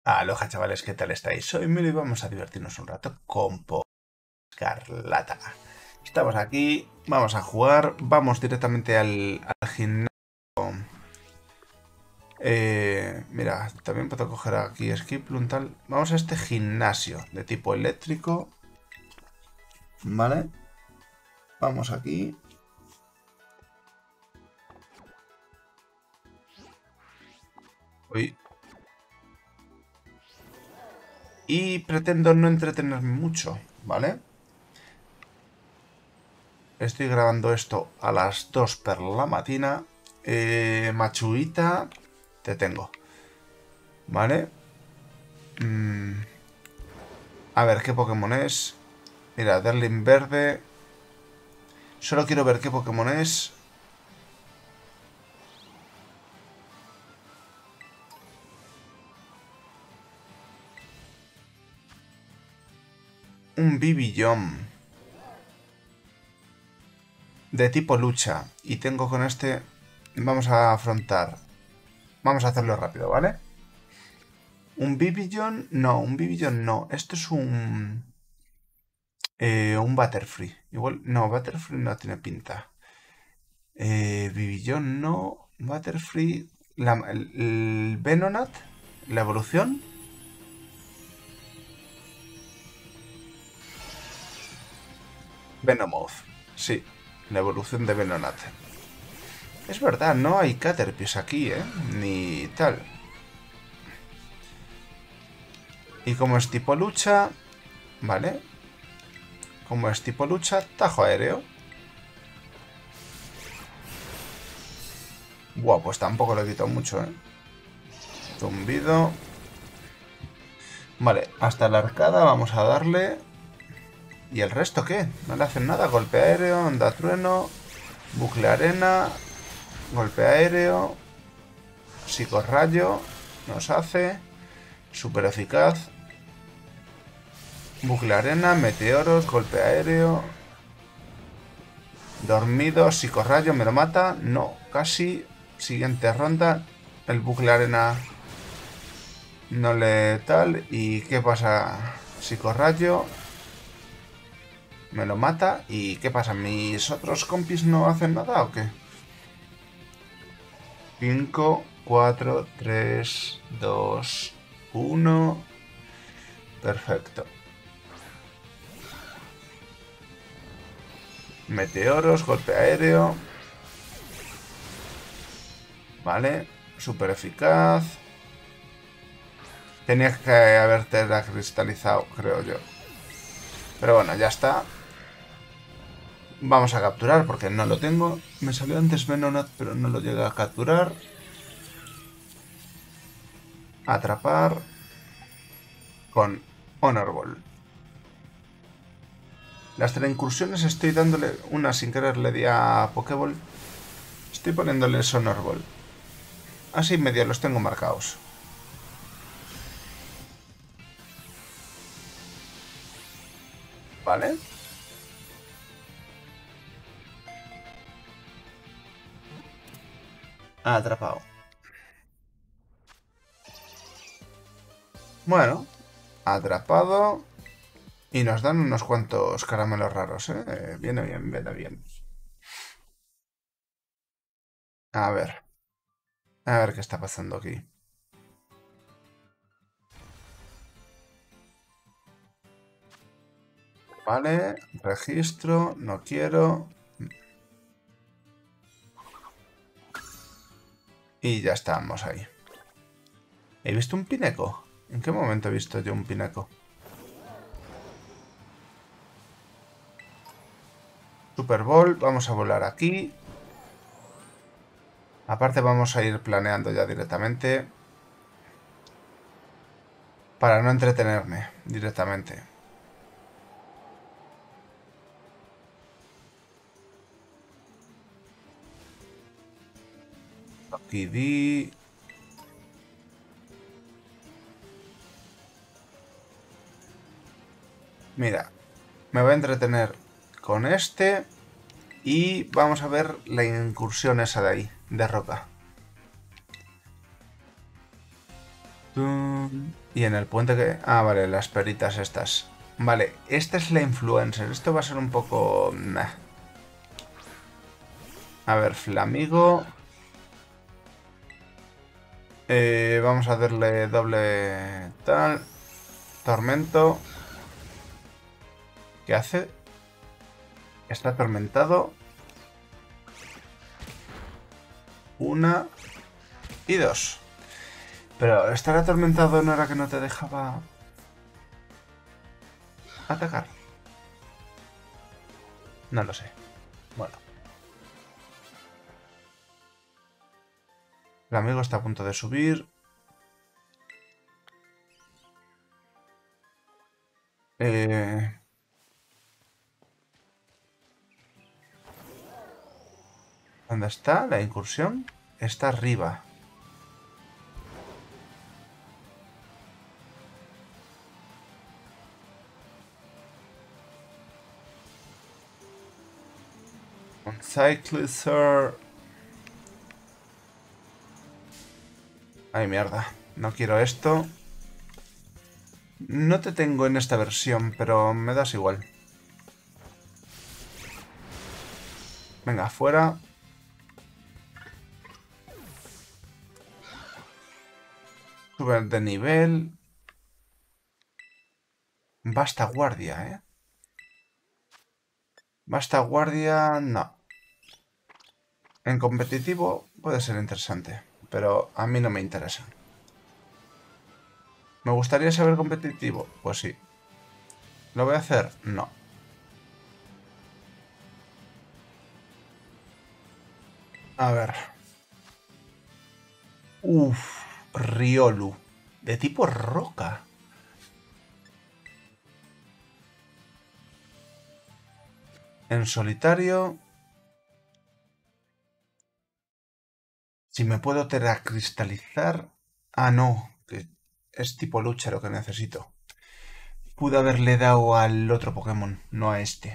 Aloha chavales, ¿qué tal estáis? Soy Milo y vamos a divertirnos un rato con Escarlata. Estamos aquí, vamos a jugar, vamos directamente al gimnasio. Mira, también puedo coger aquí Skip tal. Vamos a este gimnasio de tipo eléctrico. Vale, vamos aquí. Uy. Y pretendo no entretenerme mucho, ¿vale? Estoy grabando esto a las 2 per la matina. Machuita, te tengo. ¿Vale? A ver, ¿qué Pokémon es? Mira, Derlin verde. Solo quiero ver qué Pokémon es. Un Bibillón. De tipo lucha. Y tengo con este... Vamos a afrontar. Vamos a hacerlo rápido, ¿vale? Un Bibillón... No, un Bibillón no. Esto es un Butterfree. Igual... No, Butterfree no tiene pinta. Bibillón no. Butterfree... el Venonat. La evolución. Venomoth. Sí, la evolución de Venonat. Es verdad, no hay Caterpies aquí, ¿eh? Ni tal. Y como es tipo lucha... Vale. Como es tipo lucha, tajo aéreo. Buah, pues tampoco le he quitado mucho, ¿eh? Zumbido. Vale, hasta la arcada vamos a darle... ¿Y el resto qué? No le hacen nada. Golpe aéreo, onda trueno, bucle arena, golpe aéreo, psicorrayo, nos hace, super eficaz, bucle arena, meteoros, golpe aéreo, dormido, psicorrayo, ¿me lo mata? No, casi. Siguiente ronda, el bucle arena no le tal. ¿Y qué pasa? Psicorrayo. Me lo mata. ¿Y qué pasa? ¿Mis otros compis no hacen nada o qué? 5, 4, 3, 2, 1. Perfecto. Meteoros, golpe aéreo. Vale. Súper eficaz. Tenía que haberte la cristalizado, creo yo. Pero bueno, ya está. Vamos a capturar porque no lo tengo. Me salió antes Venonat, pero no lo llegué a capturar. Atrapar. Con Honor Ball. Las teleincursiones estoy dándole una sin querer, le di a Pokéball. Estoy poniéndoles Honor Ball. Así medio los tengo marcados. ¿Vale? Atrapado. Bueno, atrapado. Y nos dan unos cuantos caramelos raros, ¿eh? Viene bien, viene bien. A ver. A ver qué está pasando aquí. Vale, registro, no quiero. Y ya estamos ahí. ¿He visto un pineco? ¿En qué momento he visto yo un pineco? Super Bowl, vamos a volar aquí. Aparte vamos a ir planeando ya directamente. Para no entretenerme directamente. Aquí di... Mira, me voy a entretener con este. Y vamos a ver la incursión esa de ahí, de roca. Y en el puente que... Ah, vale, las peritas estas. Vale, esta es la influencer. Esto va a ser un poco... Nah. A ver, Flamigo. Vamos a darle doble tal. Tormento. ¿Qué hace? Está atormentado. Una y dos. Pero estar atormentado no era que no te dejaba atacar. No lo sé. Bueno. El amigo está a punto de subir. ¿Dónde está la incursión? Está arriba. Un Cyclizer. Ay, mierda. No quiero esto. No te tengo en esta versión, pero me das igual. Venga, fuera. Sube de nivel. Basta guardia, ¿eh? Basta guardia... No. En competitivo puede ser interesante, pero a mí no me interesa. ¿Me gustaría saber competitivo? Pues sí. ¿Lo voy a hacer? No. A ver. Uf, Riolu. De tipo roca. En solitario... Si me puedo teracristalizar... Ah, no. Que es tipo lucha lo que necesito. Pude haberle dado al otro Pokémon, no a este.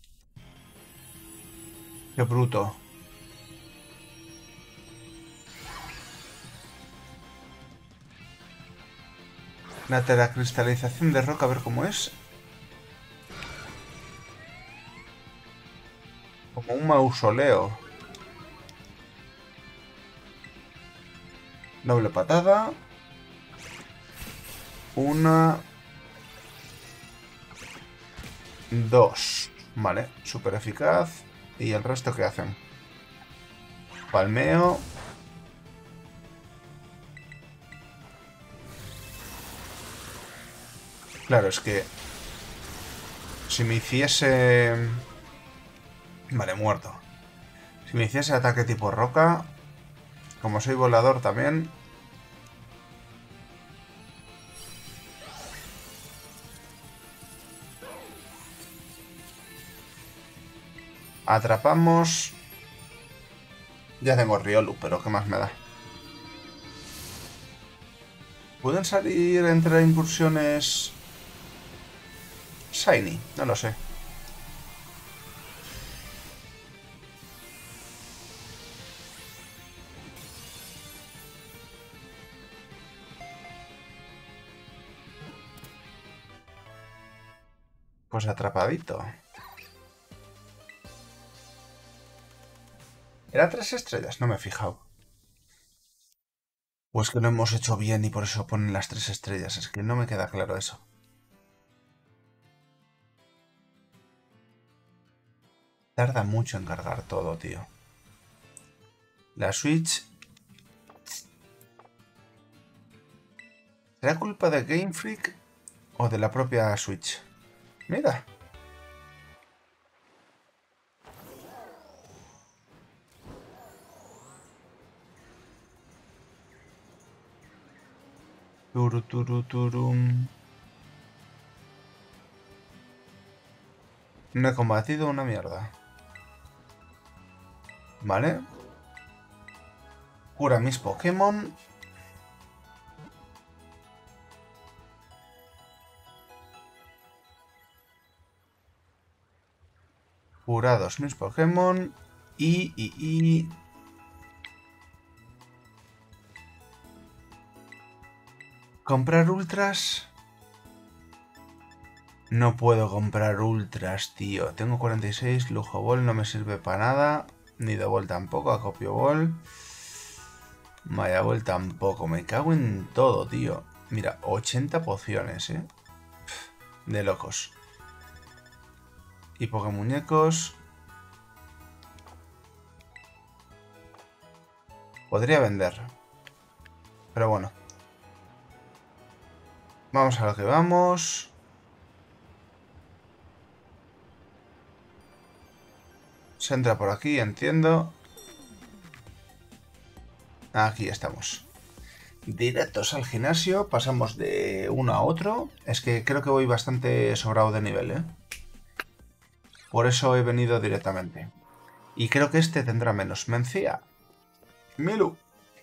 Qué bruto. La teracristalización de roca, a ver cómo es. Como un mausoleo. Doble patada. Una... Dos. Vale, súper eficaz. ¿Y el resto qué hacen? Palmeo. Claro, es que... Si me hiciese... Vale, muerto. Si me hiciese ataque tipo roca... Como soy volador también... Atrapamos... Ya tengo Riolu, pero ¿qué más me da? ¿Pueden salir entre incursiones... Shiny? No lo sé. Pues atrapadito. ¿Era 3 estrellas? No me he fijado. Pues que lo hemos hecho bien y por eso ponen las 3 estrellas. Es que no me queda claro eso. Tarda mucho en cargar todo, tío. La Switch... ¿Será culpa de Game Freak o de la propia Switch? Mira. Turu, turu, turum. No he combatido una mierda. Vale. Cura mis Pokémon. Curados mis Pokémon. Y... ¿Comprar ultras? No puedo comprar ultras, tío. Tengo 46, lujo ball no me sirve para nada. Ni de ball tampoco, acopio ball. Maya ball tampoco. Me cago en todo, tío. Mira, 80 pociones, de locos. Y Pokémuñecos. Podría vender. Pero bueno. Vamos a lo que vamos. Se entra por aquí, entiendo. Aquí estamos. Directos al gimnasio. Pasamos de uno a otro. Es que creo que voy bastante sobrado de nivel, ¿eh? Por eso he venido directamente. Y creo que este tendrá menos. Mencía. Milu.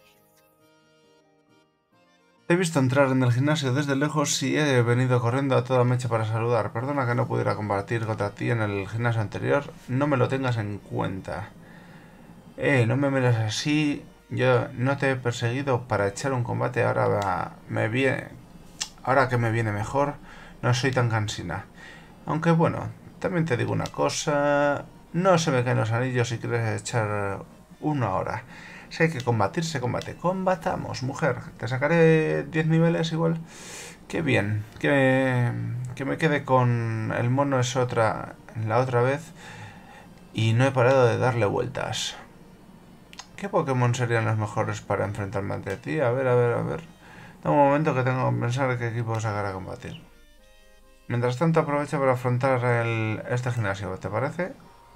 He visto entrar en el gimnasio desde lejos y he venido corriendo a toda mecha para saludar. Perdona que no pudiera combatir contra ti en el gimnasio anterior. No me lo tengas en cuenta. No me mires así. Yo no te he perseguido para echar un combate. Ahora que me viene mejor, no soy tan cansina. Aunque bueno, también te digo una cosa. No se me caen los anillos si quieres echar uno ahora. Si hay que combatir, se combate. Combatamos, mujer. Te sacaré 10 niveles igual. Qué bien. Que me quede con el mono es la otra vez. Y no he parado de darle vueltas. ¿Qué Pokémon serían los mejores para enfrentarme ante ti? A ver, a ver, a ver. Da un momento que tengo que pensar qué equipo sacar a combatir. Mientras tanto aprovecha para afrontar este gimnasio, ¿te parece?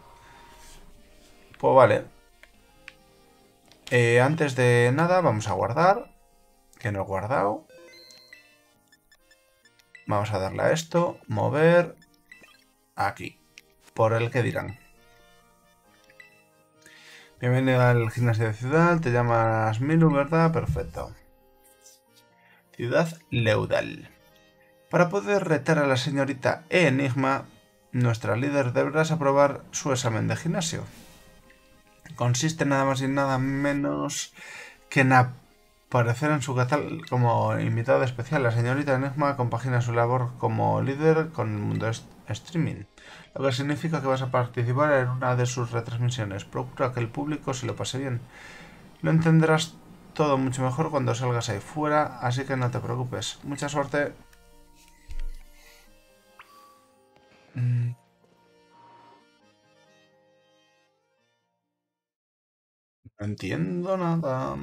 Pues vale. Antes de nada vamos a guardar. Que no he guardado. Vamos a darle a esto. Mover. Aquí. Por el que dirán. Bienvenido al gimnasio de ciudad. Te llamas Milu, ¿verdad? Perfecto. Ciudad Leudal. Para poder retar a la señorita Enigma, nuestra líder deberá aprobar su examen de gimnasio. Consiste nada más y nada menos que en aparecer en su catálogo como invitada especial. La señorita Enigma compagina su labor como líder con el mundo streaming, lo que significa que vas a participar en una de sus retransmisiones. Procura que el público se lo pase bien. Lo entenderás todo mucho mejor cuando salgas ahí fuera, así que no te preocupes. Mucha suerte. No entiendo nada.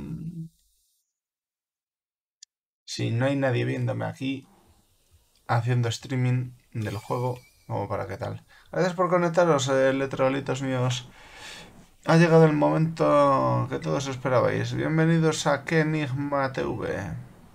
Si no hay nadie viéndome aquí haciendo streaming del juego, como para qué tal. Gracias por conectaros, electrolitos míos. Ha llegado el momento que todos esperabais. Bienvenidos a Kenigma TV.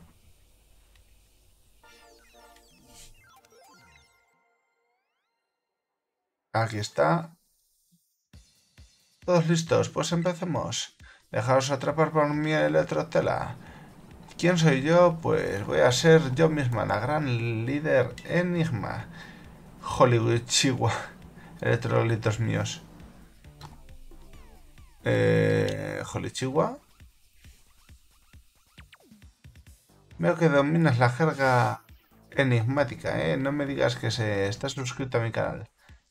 Aquí está. ¿Todos listos? Pues empecemos. Dejaos atrapar por mi electrotela. ¿Quién soy yo? Pues voy a ser yo misma, la gran líder Enigma. Hollywood, Chihuahua. Electrolitos míos. Holly Chihuahua. Veo que dominas la jerga enigmática, ¿eh? No me digas que se está suscrito a mi canal.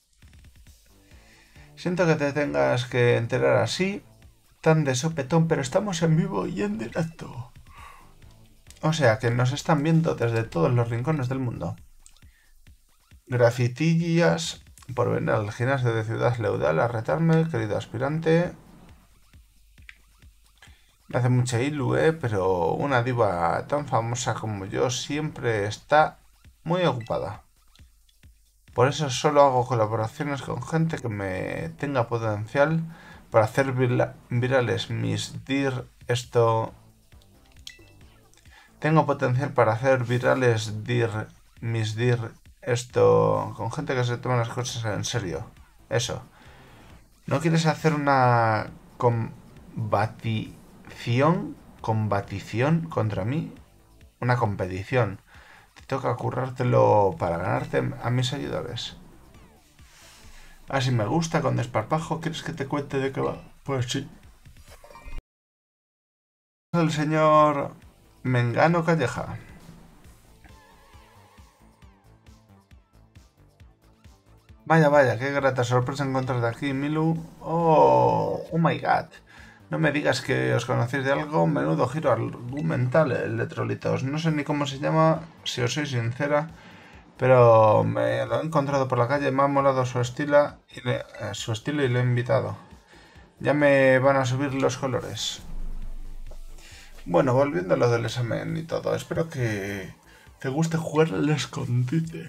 Siento que te tengas que enterar así, tan de sopetón, pero estamos en vivo y en directo. O sea, que nos están viendo desde todos los rincones del mundo. Gracitillas por venir al gimnasio de Ciudad Leudal a retarme, querido aspirante. Me hace mucha ilu, pero una diva tan famosa como yo siempre está muy ocupada. Por eso solo hago colaboraciones con gente que me tenga potencial para hacer virales mis dir esto. Tengo potencial para hacer virales mis dir esto con gente que se toma las cosas en serio. Eso. ¿No quieres hacer una combatición contra mí? Una competición. Te toca currártelo para ganarte a mis seguidores. Así me gusta, con desparpajo. ¿Quieres que te cuente de qué va? Pues sí. El señor Mengano Calleja. Vaya, vaya, qué grata sorpresa encontrarte aquí, Milu. Oh my god. No me digas que os conocéis de algo. Menudo giro argumental, el de Trolitos. No sé ni cómo se llama, si os soy sincera, pero me lo he encontrado por la calle, me ha molado su estilo y le he invitado. Ya me van a subir los colores. Bueno, volviendo a lo del examen y todo, espero que te guste jugar al escondite.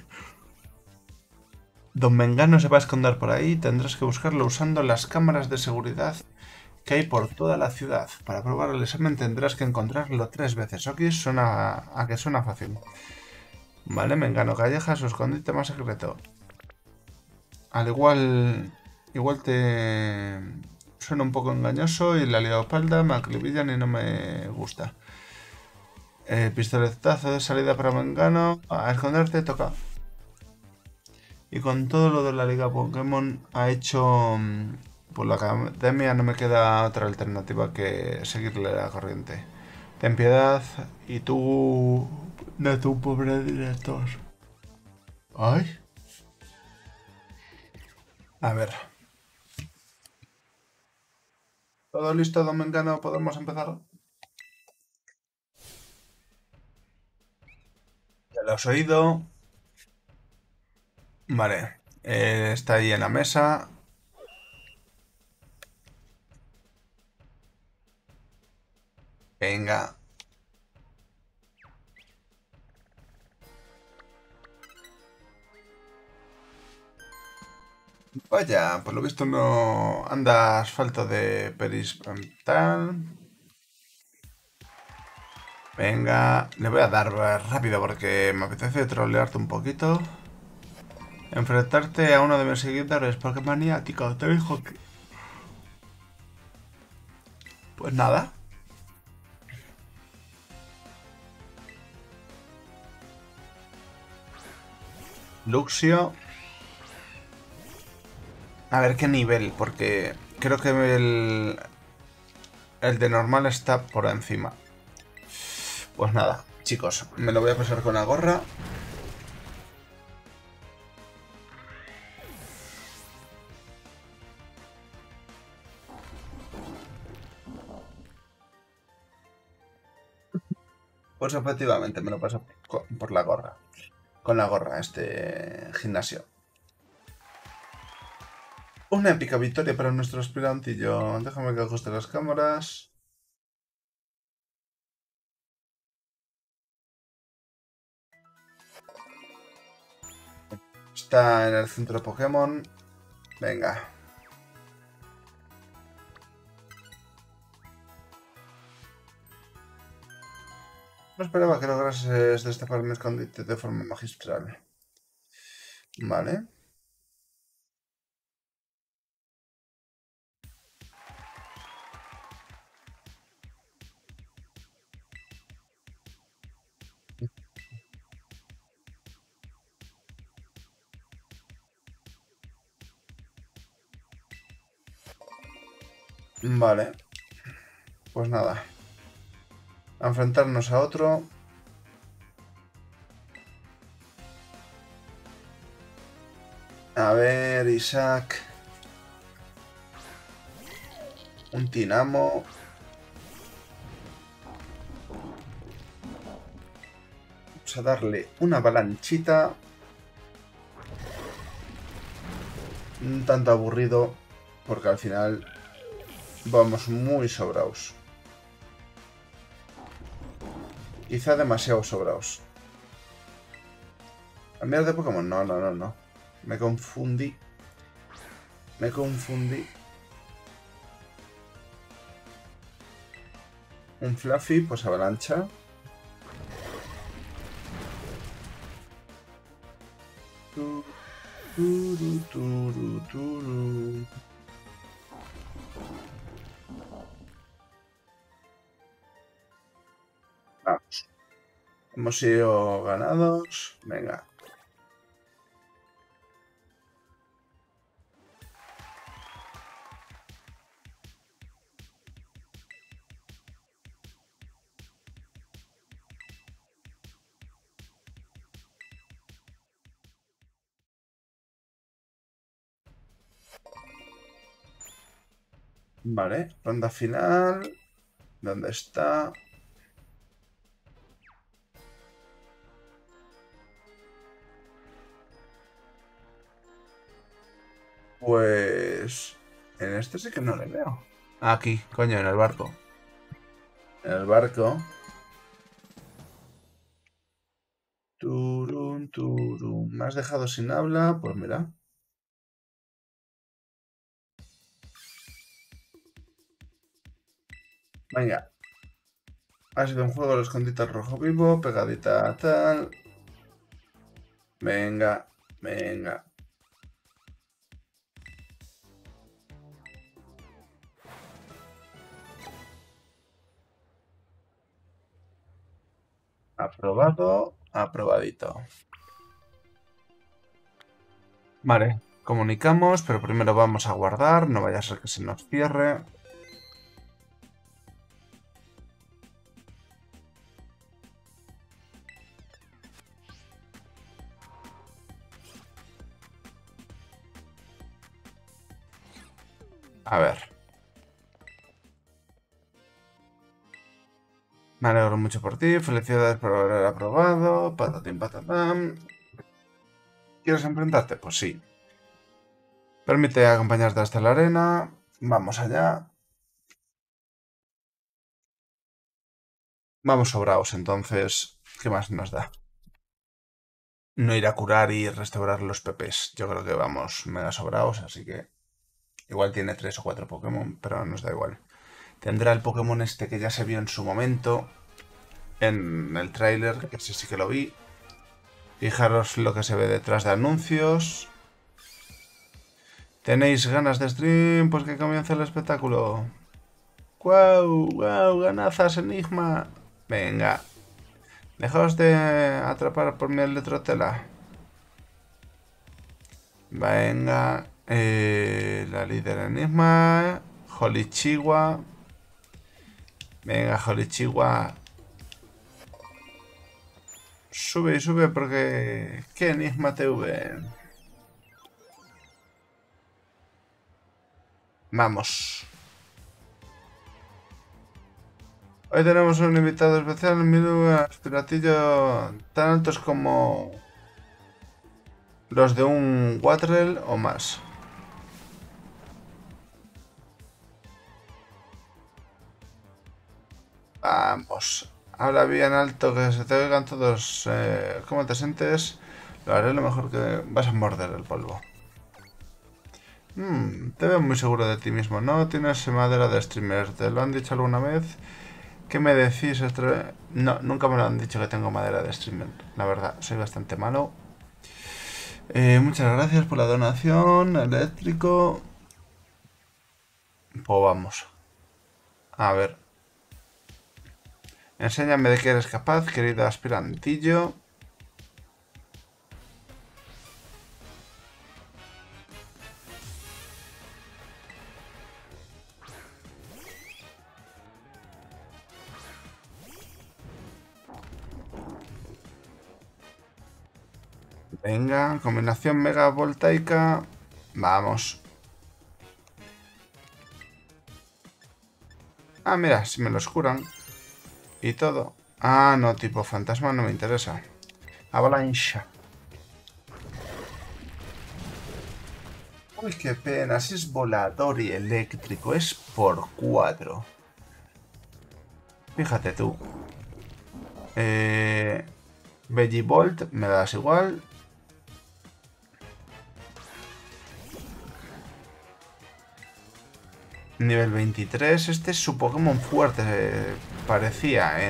Don Mengano se va a esconder por ahí y tendrás que buscarlo usando las cámaras de seguridad que hay por toda la ciudad. Para probar el examen tendrás que encontrarlo 3 veces. Ok, suena a que suena fácil. Vale, Mengano Calleja, su escondite más secreto. Al igual te suena un poco engañoso y la leopolda me acribillan y no me gusta. Pistoletazo de salida para Mengano. A esconderte toca. Y con todo lo de la Liga Pokémon ha hecho... Por la academia no me queda otra alternativa que seguirle la corriente. Ten piedad y tú... de tu pobre director. Ay. A ver. ¿Todo listo, Don Mengano? ¿Podemos empezar? Ya lo has oído. Vale. Está ahí en la mesa. Venga. Vaya, por lo visto no andas falto de perispantal. Venga, le voy a dar rápido porque me apetece trolearte un poquito. Enfrentarte a uno de mis seguidores porque es maniático. Te dijo que... Pues nada. Luxio. A ver qué nivel, porque creo que el de normal está por encima. Pues nada, chicos, me lo voy a pasar con la gorra. Pues efectivamente me lo paso por la gorra. Con la gorra, este gimnasio. Una épica victoria para nuestro aspirantillo. Déjame que ajuste las cámaras. Está en el centro de Pokémon. Venga. No esperaba que lograses destapar mi escondite de forma magistral. Vale. Vale. Pues nada. A enfrentarnos a otro. A ver, Isaac. Un Tinamo. Vamos a darle una avalanchita. Un tanto aburrido. Porque al final vamos muy sobraos. Quizá demasiado sobraos. ¿Cambiar de Pokémon? No, no, no, no. Me confundí. Me confundí. Un Fluffy, pues avalancha. Turu, turu, turu. Vamos. Hemos sido ganados. Venga. Vale, ronda final. ¿Dónde está? Pues... En este sí que no le veo. Aquí, coño, en el barco. En el barco. Turun, turun. ¿Me has dejado sin habla? Pues mira. Venga. Ha sido un juego de escondite al rojo vivo, pegadita tal. Venga, venga. Aprobado, aprobadito. Vale, comunicamos, pero primero vamos a guardar, no vaya a ser que se nos cierre. A ver. Me alegro mucho por ti, felicidades por haber aprobado, patatín patatán. ¿Quieres enfrentarte? Pues sí. Permite acompañarte hasta la arena. Vamos allá. Vamos sobraos, entonces. ¿Qué más nos da? No ir a curar y restaurar los PPs. Yo creo que vamos mega sobraos, así que... Igual tiene 3 o 4 Pokémon, pero nos da igual. Tendrá el Pokémon este que ya se vio en su momento. En el tráiler, que sí que lo vi. Fijaros lo que se ve detrás de anuncios. ¿Tenéis ganas de stream? Pues que comience el espectáculo. ¡Guau! ¡Guau! ¡Ganazas, Enigma! Venga. Dejaos de atrapar por mi electrotela. Venga. La líder Enigma. Holichiwa. Venga, Holichiwa. Sube y sube porque... ¿Qué Enigma TV? Vamos. Hoy tenemos un invitado especial, un aspiratillo tan altos como los de un Watrel o más. Vamos. Habla bien alto, que se te oigan todos. ¿Cómo te sientes? Lo haré lo mejor que... Vas a morder el polvo. Te veo muy seguro de ti mismo, ¿no? Tienes madera de streamer. ¿Te lo han dicho alguna vez? ¿Qué me decís? No, nunca me lo han dicho que tengo madera de streamer. La verdad, soy bastante malo. Muchas gracias por la donación. Eléctrico. Pues vamos. A ver. Enséñame de qué eres capaz, querido aspirantillo. Venga, combinación mega voltaica. Vamos. Ah, mira, si me los curan. Y todo. Ah, no, tipo fantasma no me interesa. Avalancha. Uy, qué pena. Si es volador y eléctrico, es por 4. Fíjate tú. Vegivolt, me das igual. Nivel 23. Este es su Pokémon fuerte, parecía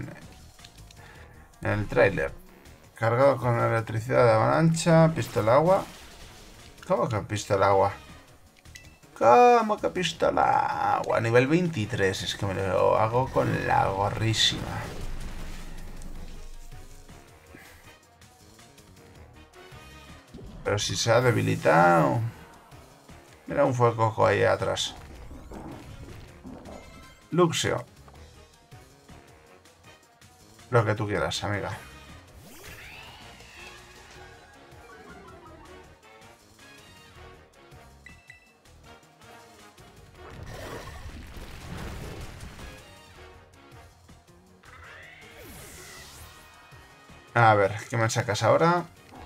en el tráiler. Cargado con electricidad de avalancha, pistola agua. ¿Cómo que pistola agua? ¿Cómo que pistola agua? Nivel 23, es que me lo hago con la gorrísima. Pero si se ha debilitado... Mira un fuego ahí atrás. Luxio. Lo que tú quieras, amiga. A ver, ¿qué me sacas ahora?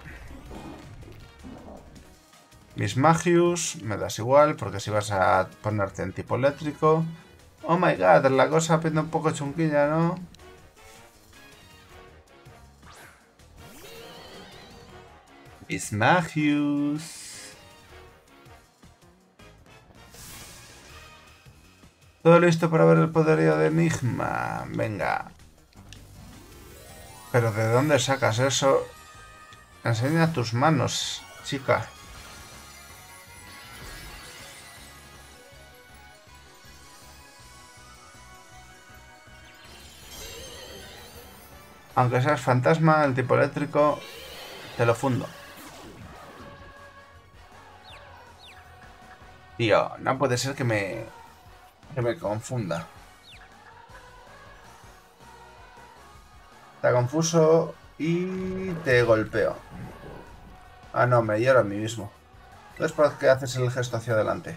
Mismagius, me das igual, porque si vas a ponerte en tipo eléctrico. Oh my god, la cosa pinta un poco chunquilla, ¿no? Mismagius. Todo listo para ver el poderío de Enigma. Venga. ¿Pero de dónde sacas eso? Enseña tus manos, chica. Aunque seas fantasma, el tipo eléctrico, te lo fundo. Tío, no puede ser que me confunda. Está confuso y te golpeo. Ah, no, me hiero a mí mismo. Entonces, ¿por qué haces el gesto hacia adelante?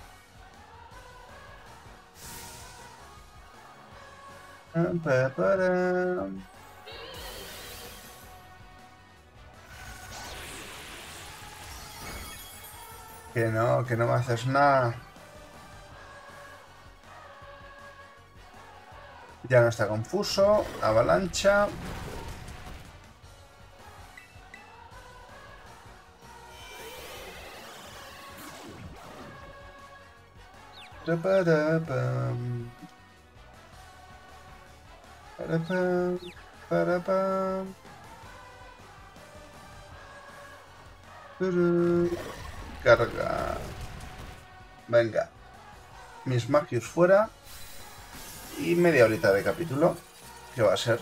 Que no me haces nada. Ya no está confuso. Avalancha. Carga. Venga. Mis magios fuera. Y media horita de capítulo. ¿Qué va a ser?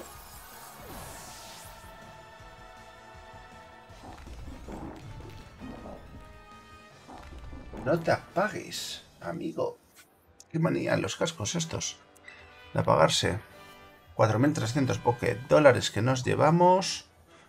No te apagues, amigo. Qué manía los cascos estos. De apagarse. 4.300 dólares que nos llevamos.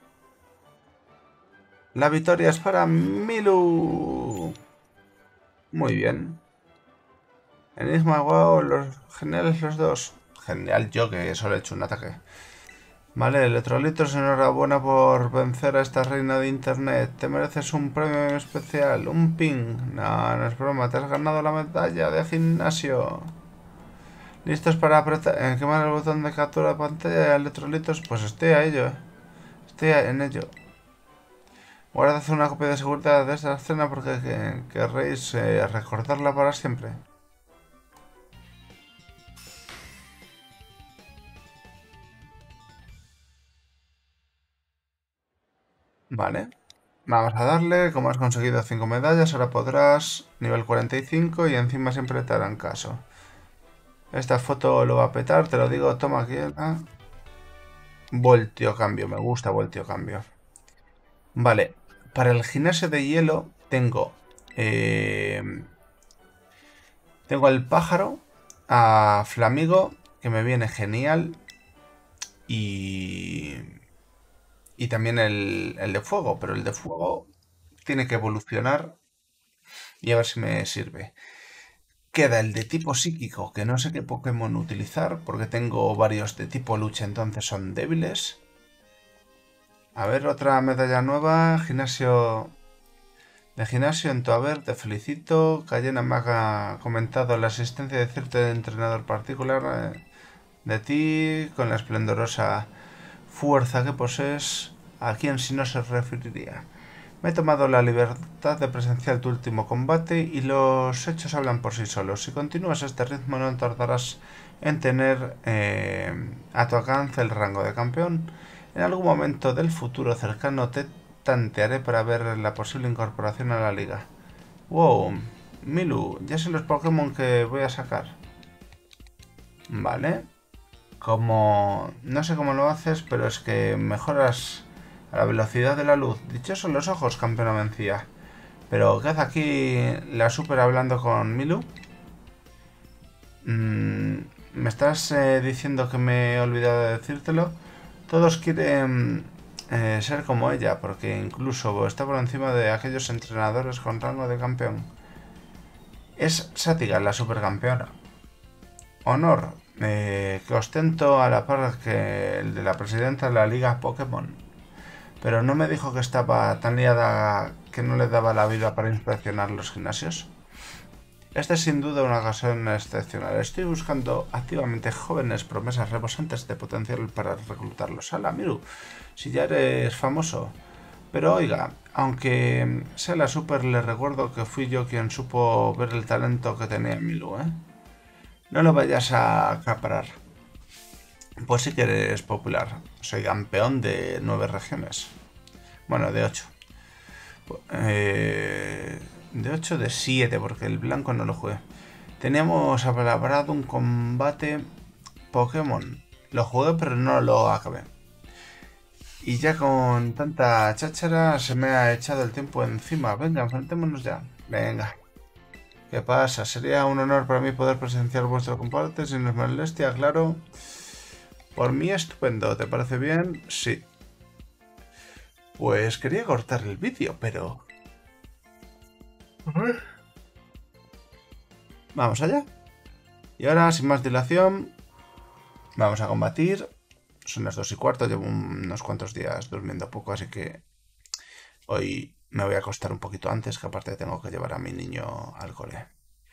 La victoria es para Milu. Muy bien. Enigma, wow, los geniales los dos. Genial yo que solo he hecho un ataque. Vale, Electrolitos, enhorabuena por vencer a esta reina de internet. Te mereces un premio especial, un ping. No, no es broma, te has ganado la medalla de gimnasio. ¿Listos para apretar, quemar el botón de captura de pantalla de Electrolitos? Pues estoy a ello. Estoy en ello. Guardad una copia de seguridad de esta escena porque querréis recordarla para siempre. Vale. Vamos a darle, como has conseguido 5 medallas, ahora podrás nivel 45 y encima siempre te harán caso. Esta foto lo va a petar, te lo digo, toma aquí. Voltio cambio, me gusta voltio cambio. Vale, para el gimnasio de hielo tengo... tengo al pájaro, a Flamigo, que me viene genial. Y... Y también el de fuego, pero el de fuego tiene que evolucionar y a ver si me sirve. Queda el de tipo psíquico, que no sé qué Pokémon utilizar, porque tengo varios de tipo lucha, entonces son débiles. A ver, otra medalla nueva, gimnasio... De gimnasio en tu haber, te felicito. Cayena me ha comentado la existencia de cierto entrenador particular de ti, con la esplendorosa fuerza que posees, a quien si no se referiría. Me he tomado la libertad de presenciar tu último combate y los hechos hablan por sí solos. Si continúas este ritmo no tardarás en tener a tu alcance el rango de campeón. En algún momento del futuro cercano te tantearé para ver la posible incorporación a la liga. Wow, Milu, ya sé los Pokémon que voy a sacar. Vale. Como... No sé cómo lo haces, pero es que mejoras a la velocidad de la luz. Dichosos los ojos, campeona Mencía. Pero ¿qué hace aquí la super hablando con Milu? ¿Me estás diciendo que me he olvidado de decírtelo? Todos quieren ser como ella, porque incluso está por encima de aquellos entrenadores con rango de campeón. Es Satiga, la supercampeona. Honor, que ostento a la par que el de la presidenta de la Liga Pokémon. Pero no me dijo que estaba tan liada que no le daba la vida para inspeccionar los gimnasios. Esta es sin duda una ocasión excepcional. Estoy buscando activamente jóvenes promesas rebosantes de potencial para reclutarlos. ¡Hala, Miru! Si ya eres famoso. Pero oiga, aunque sea la super, le recuerdo que fui yo quien supo ver el talento que tenía Miru, ¿eh? No lo vayas a acaparar. Pues sí que eres popular. Soy campeón de 9 regiones. Bueno, de 8. De 8 de 7, porque el blanco no lo jugué. Teníamos apalabrado un combate Pokémon. Lo jugué pero no lo acabé. Y ya con tanta cháchara se me ha echado el tiempo encima. Venga, enfrentémonos ya. Venga. ¿Qué pasa? Sería un honor para mí poder presenciar vuestro combate sin molestia, claro. Por mí estupendo. ¿Te parece bien? Sí. Pues quería cortar el vídeo, pero... Vamos allá. Y ahora, sin más dilación, vamos a combatir. Son las 2:15, llevo unos cuantos días durmiendo poco, así que hoy me voy a acostar un poquito antes, que aparte tengo que llevar a mi niño al cole.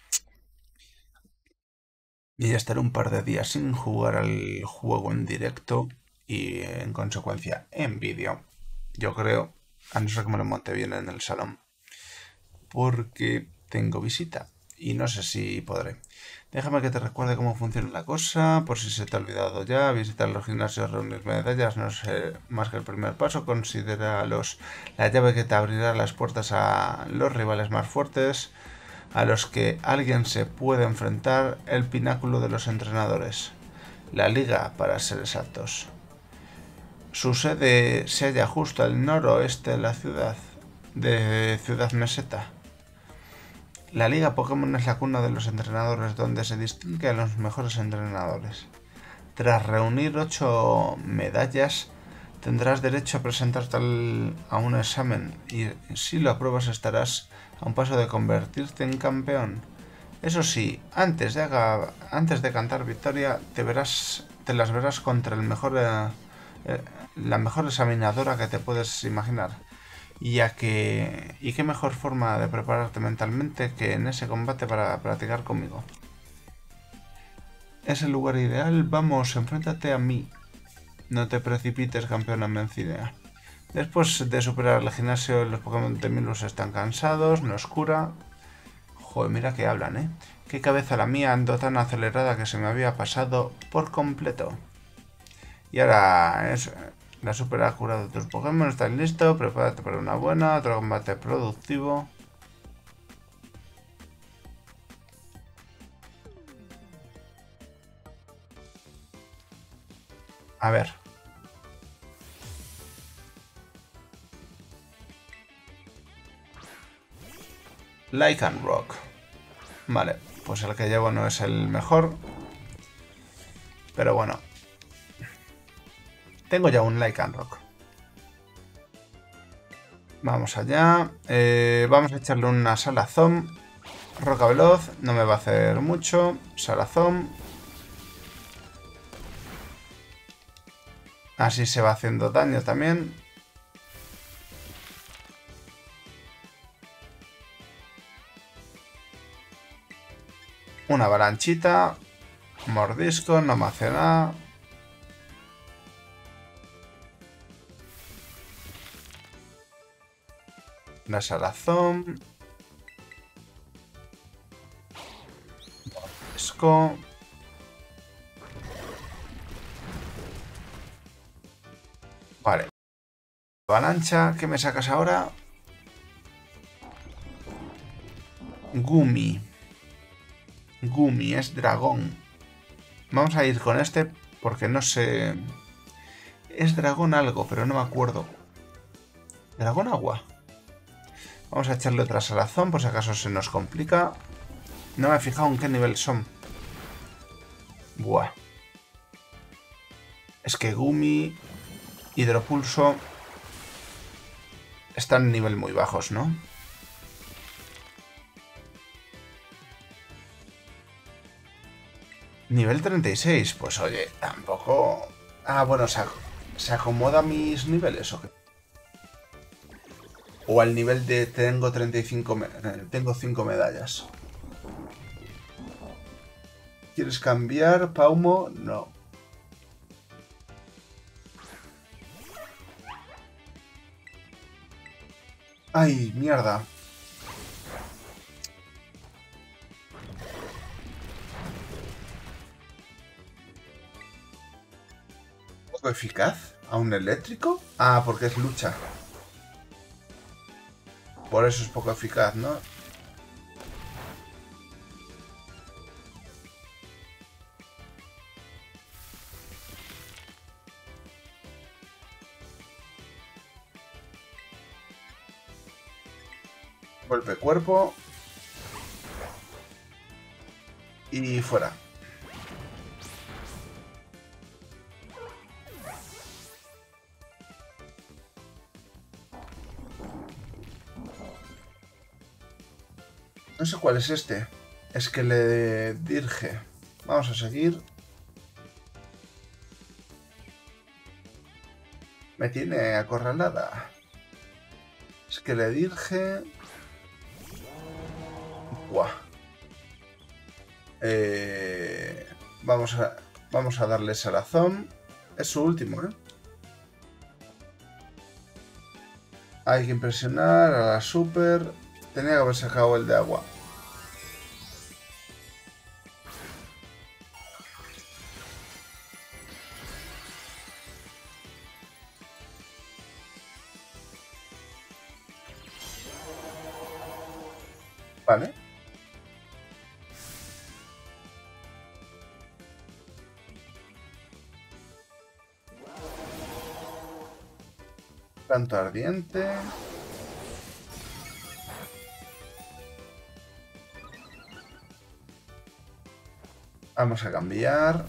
Y ya estaré un par de días sin jugar al juego en directo y en consecuencia en vídeo. Yo creo, a no ser que me lo monte bien en el salón, porque tengo visita y no sé si podré. Déjame que te recuerde cómo funciona la cosa, por si se te ha olvidado ya. Visitar los gimnasios, reunir medallas, no sé más que el primer paso. Considéralos la llave que te abrirá las puertas a los rivales más fuertes, a los que alguien se puede enfrentar, el pináculo de los entrenadores. La liga, para ser exactos. Su sede se halla justo al noroeste de la ciudad, de Ciudad Meseta. La Liga Pokémon es la cuna de los entrenadores, donde se distingue a los mejores entrenadores. Tras reunir 8 medallas, tendrás derecho a presentarte a un examen y si lo apruebas estarás a un paso de convertirte en campeón. Eso sí, antes de cantar victoria, te las verás contra la mejor examinadora que te puedes imaginar. Y qué mejor forma de prepararte mentalmente que en ese combate para practicar conmigo. Es el lugar ideal, vamos, enfréntate a mí. No te precipites, campeona Mencinea. Después de superar el gimnasio, los Pokémon de Milus están cansados, no oscura. Joder, mira que hablan, ¿eh? Qué cabeza la mía, ando tan acelerada que se me había pasado por completo. Y ahora es... La super ha curado tus Pokémon, estás listo, prepárate para una buena, otro combate productivo. A ver. Lycanroc. Vale, pues el que llevo no es el mejor. Pero bueno. Tengo ya un Lycanroc. Vamos allá. Vamos a echarle una Salazón. Roca Veloz. No me va a hacer mucho. Salazón. Así se va haciendo daño también. Una avalanchita. Mordisco. No me hace nada. La Salazón. Mordisco. Vale. Avalancha. ¿Qué me sacas ahora? Gumi. Gumi es dragón. Vamos a ir con este porque no sé... Es dragón algo, pero no me acuerdo. ¿Dragón agua? Vamos a echarle otra Salazón por si acaso se nos complica. No me he fijado en qué nivel son. Buah. Es que Gumi, Hidropulso... Están en nivel muy bajos, ¿no? Nivel 36. Pues oye, tampoco... Ah, bueno, ¿se acomoda a mis niveles o qué? O al nivel de tengo 35... tengo 5 medallas. ¿Quieres cambiar, Paumo? No. ¡Ay, mierda! ¿Poco eficaz? ¿A un eléctrico? Ah, porque es lucha. Por eso es poco eficaz, ¿no? Golpe cuerpo. Y fuera. No sé cuál es este. Es que le dirge. Vamos a seguir. Me tiene acorralada. Es que le dirge. Buah. Vamos a darle salazón. Es su último, ¿eh? Hay que impresionar a la super. Tenía que haber sacado el de agua. Vale. Canto ardiente. Vamos a cambiar.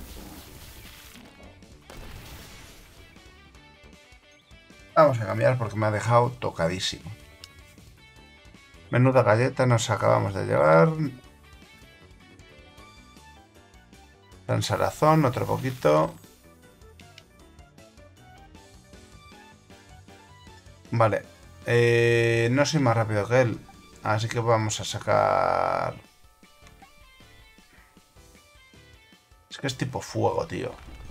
Vamos a cambiar porque me ha dejado tocadísimo. Menuda galleta nos acabamos de llevar. Dan salazón, otro poquito. Vale. No soy más rápido que él. Así que vamos a sacar... Es que es tipo fuego, tío.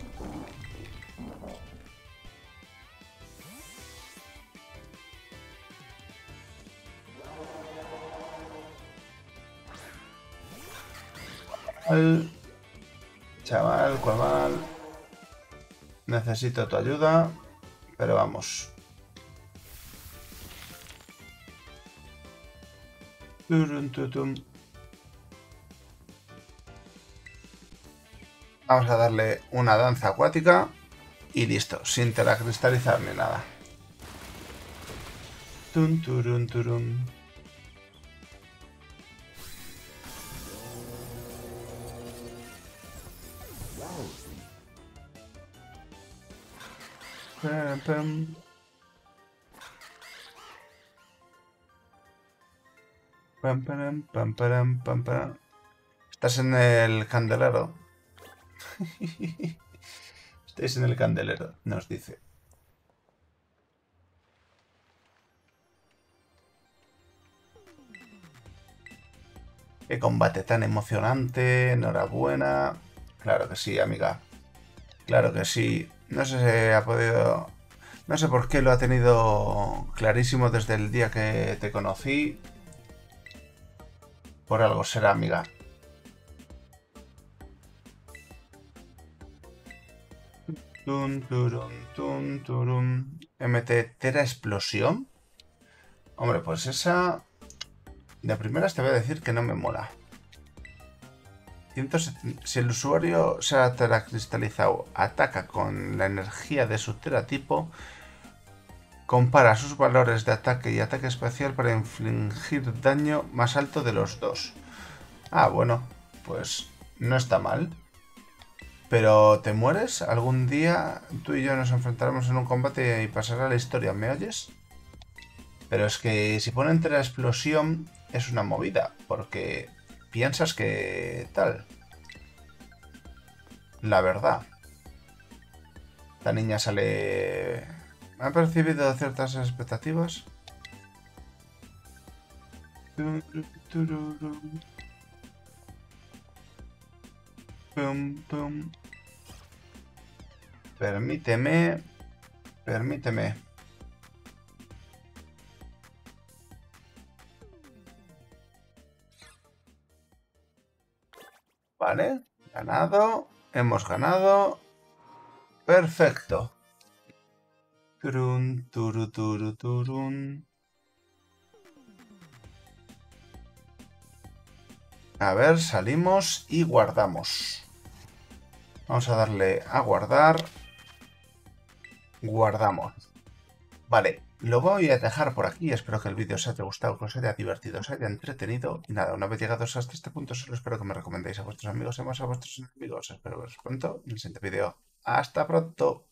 Chaval, cual mal. Necesito tu ayuda. Pero vamos. Vamos a darle una danza acuática. Y listo, sin teracristalizar ni nada. Tun, turun, turun. Pam, pam. Pam, pam, pam, pam, pam, pam. Estás en el candelero. Estáis en el candelero, nos dice. Qué combate tan emocionante, enhorabuena. Claro que sí, amiga. Claro que sí. No sé si ha podido... No sé por qué lo ha tenido clarísimo desde el día que te conocí. Por algo será, amiga. Tun, turun, tun, turun. MT Tera Explosión. Hombre, pues esa... De primeras te voy a decir que no me mola. 170. Si el usuario se ha teracristalizado, ataca con la energía de su teratipo, compara sus valores de ataque y ataque especial para infligir daño más alto de los dos. Ah, bueno, pues no está mal. Pero ¿te mueres? Algún día tú y yo nos enfrentaremos en un combate y pasará la historia, ¿me oyes? Pero es que si ponen entera explosión es una movida, porque piensas que tal. La verdad. La niña sale... ¿Ha percibido ciertas expectativas? Pum, pum. Permíteme. Permíteme. Vale. Ganado. Hemos ganado. Perfecto. Turun, turu, turu, turun. A ver, salimos y guardamos. Vamos a darle a guardar. Guardamos. Vale, lo voy a dejar por aquí. Espero que el vídeo os haya gustado, que os haya divertido, os haya entretenido. Y nada, una vez llegados hasta este punto, solo espero que me recomendéis a vuestros amigos y más a vuestros enemigos. Espero veros pronto en el siguiente vídeo. ¡Hasta pronto!